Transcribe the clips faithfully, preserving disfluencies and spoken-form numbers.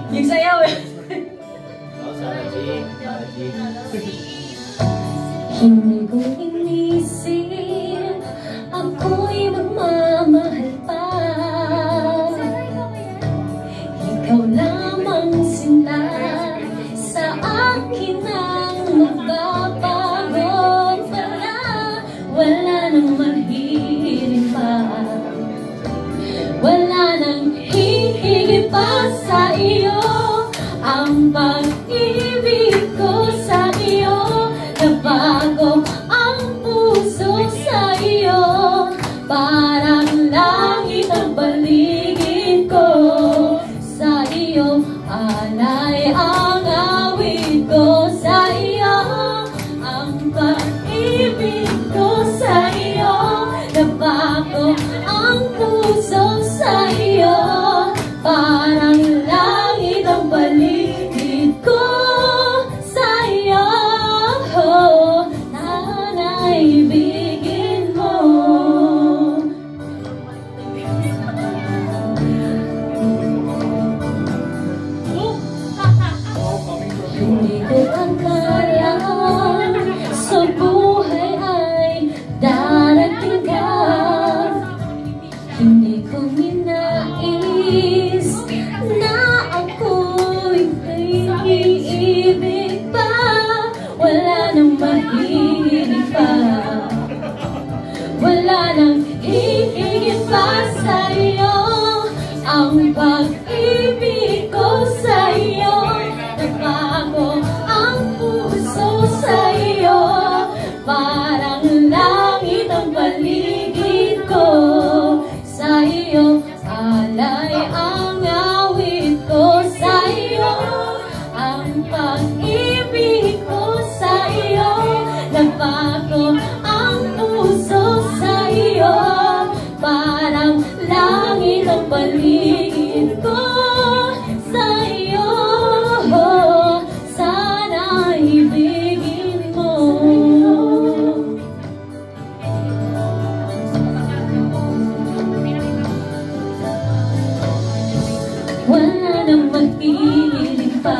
Yung sayaw eh. Hindi ko inisip ako'y magmamahal pa. Ikaw lamang sinta sa akin ang magbabago pala. Wala nang mahilig pa, wala nang hihigit pa sa iyo. Ang pag-ibig ko sa iyo, nabago ang puso sa iyo. Parang langit ang paligid ko sa iyo. Alay ang awit ko sa iyo. Ang pag-ibig ko sa iyo, nabago ang puso sa iyo. Parang langit ang paligid ko sa iyo. Sana ibigin mo. Hindi ko akala sa buhay ay darating ka. Hindi ko minais na ako'y iibig pa. Wala nang mahilig pa, wala nang hihigit pa sa iyo. Ang pag-ibig ko sa iyo, nabago ang puso sa iyo. Parang langit ang paligid ko sa iyo. Alay ang awit ko sa iyo. Ang pag-ibig ko sa iyo, nabago ang puso sa iyo. Parang langit ang paligid ko sa iyo. Sana ibigin mo. Wala nang mahilig pa,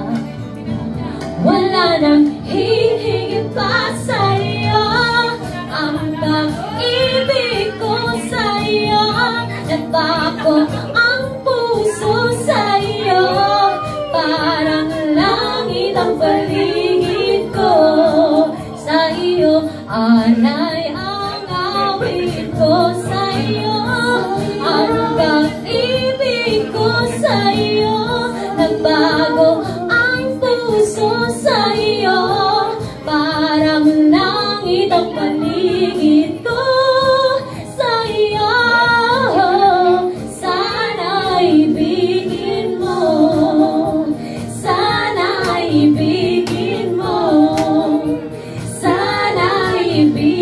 wala nang hihigit pa sa iyo. Ang pag-ibig ko sa iyo, nabago ang puso sa iyo. Parang langit ang paligid ko sa iyo. Alay ang awit ko sa iyo. Ang pag-ibig ko sa iyo, nagbago ang puso sa iyo. Parang langit ang paligid ko sa iyo. Sana ibigin mo, sana ibigin mo, sana ibigin mo.